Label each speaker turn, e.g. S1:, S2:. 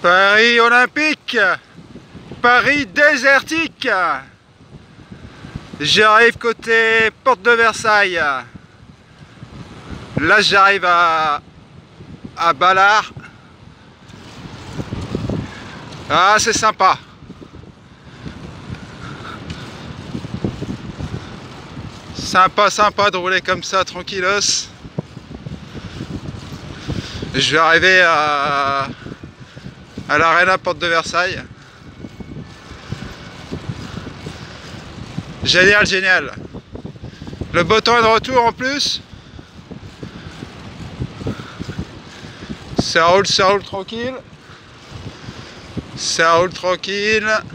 S1: Paris olympique, Paris désertique. J'arrive côté porte de Versailles. Là j'arrive à Ballard. Ah, c'est sympa. Sympa de rouler comme ça tranquillos. Je vais arriver à l'Arena porte de Versailles. Génial. Le beau temps est de retour en plus. Ça roule tranquille. Ça roule tranquille.